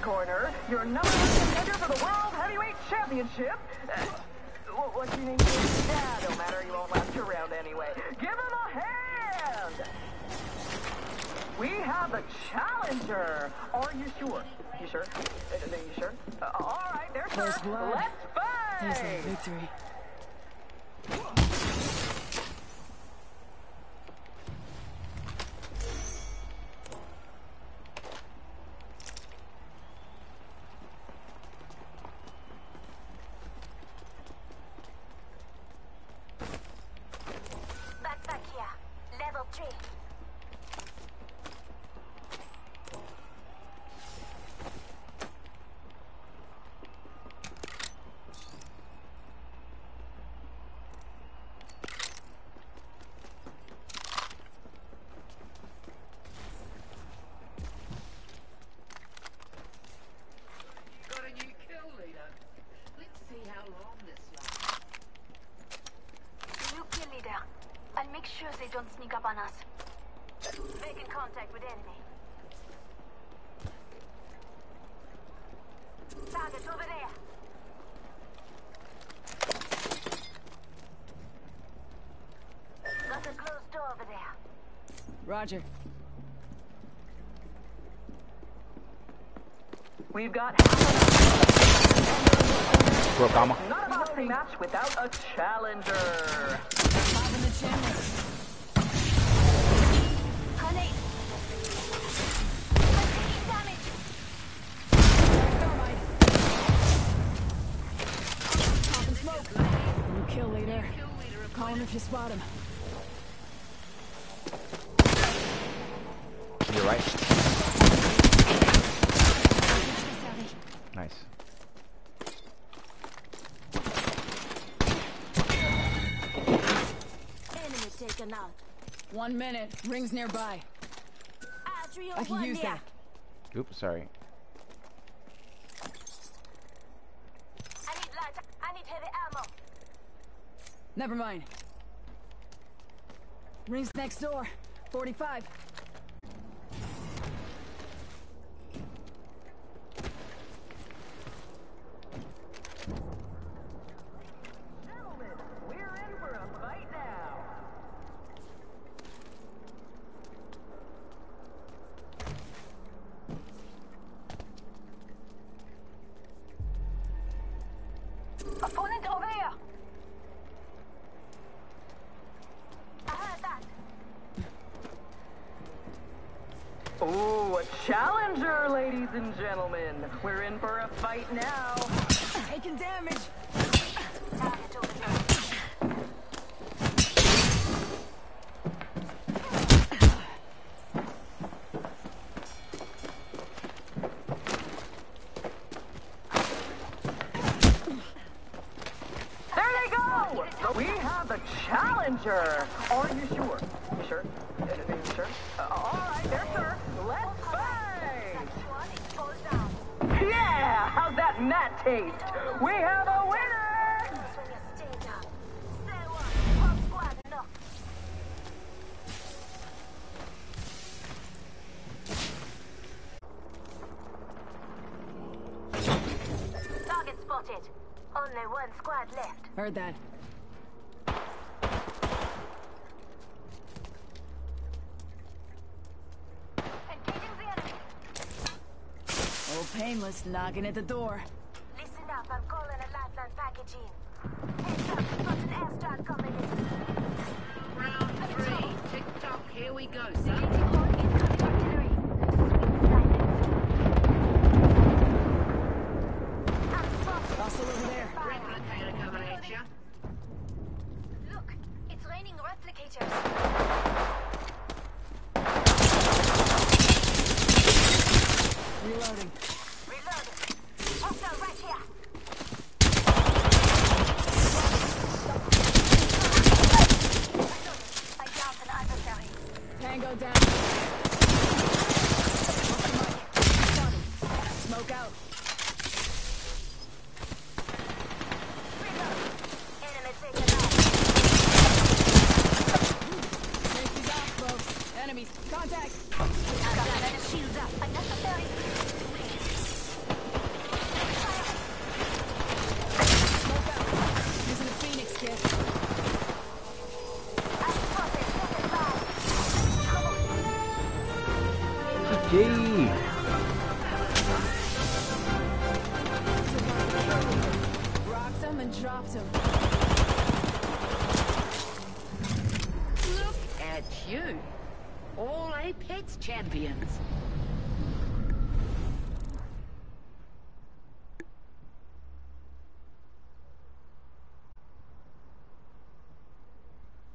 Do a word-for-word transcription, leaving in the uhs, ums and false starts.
corner, your number one contender for the World Heavyweight Championship. Uh, what's your name? Yeah, don't matter. You won't last your round anyway. Give him a hand. We have a challenger. Are you sure? You sure? Uh, you sure? Uh, all right, there, sir. Let's fight. Taste like victory. Backpack here. Level three. They don't sneak up on us. Making contact with enemy. Target over there. Got a closed door over there. Roger. We've got Bro, calma. not a boxing match without a challenger. Five in the channel. Honey. I'm taking damage. Thermite. Popping smoke. New kill leader. Call him if you spot him. You're right. Nice. Enemy taken out. One minute. Rings nearby. I can use that. Oops, sorry. I need light. I need heavy ammo. Never mind. Rings next door. forty-five. Gentlemen, we're in for a fight now. Opponent over here. I heard that. Ooh, a challenger, ladies and gentlemen. We're in for a fight now. Taking damage. Target over there. There they go! We have a challenger. Are you sure? You sure? Uh, you sure? Uh, all right, there, sir. Let's fight! One is goes down. Yeah! How's that mat taste? We have a winner! When you stay down. Say what? One squad enough. Target spotted. Only one squad left. Heard that. Engaging the enemy. Oh, painless knocking at the door. Listen up, I'm calling a lifeline package in. Heads up, we've got an airstrike coming in. Round three. Tick-tock, here we go, son. Engaging all incoming artillery. I'm spotted. Hostile over there. Replicator coming at ya. Look, it's raining replicators. Reloading. Reloading. Hostile right here. I downed an adversary. Tango down. Yay! Rocked him and dropped him. Look at you. All Apex champions.